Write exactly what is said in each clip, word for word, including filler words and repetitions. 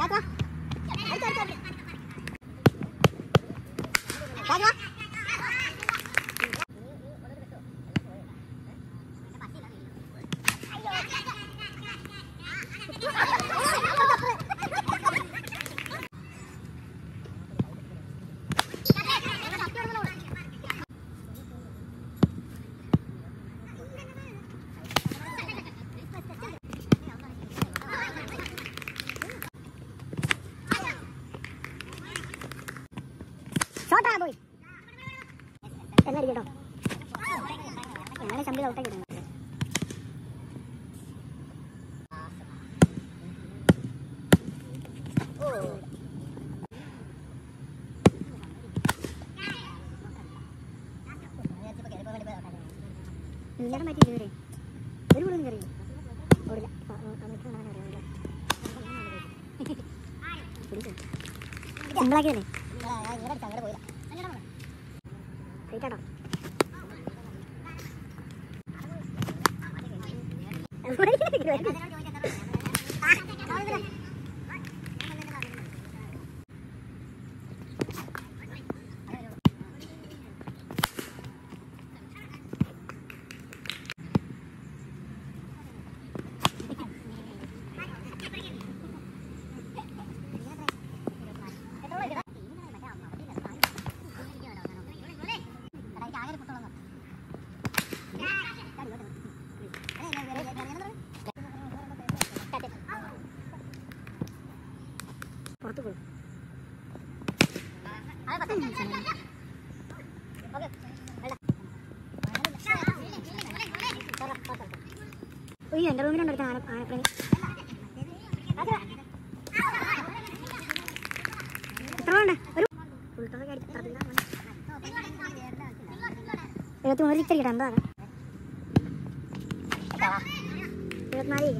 പോയി എല്ലാം അടിക്കട്ടോ. ഞങ്ങളെ ചമ്പിൽ ഔട്ടാക്കി കിട്ടുന്നത് ഇന്നലെ മാറ്റി കയറി ഒരു കൂടുതൽ കയറി ഓടില്ല. സിമ്പിളാക്കിയല്ലേ പോയില്ല കേട്ടോ. പുറത്ത് പോയി അയ്യോ എൻ്റെ റൂമിലുണ്ടടുത്ത ആന ആനപ്പണി എത്ര വേണ്ട ഒരു ഇരുപത്തി മൂന്ന് ചിക്കൻ കിട്ടാൻ എന്താണ് ഇരുപത്തിനാല്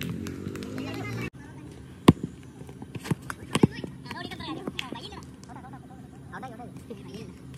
അവിടെ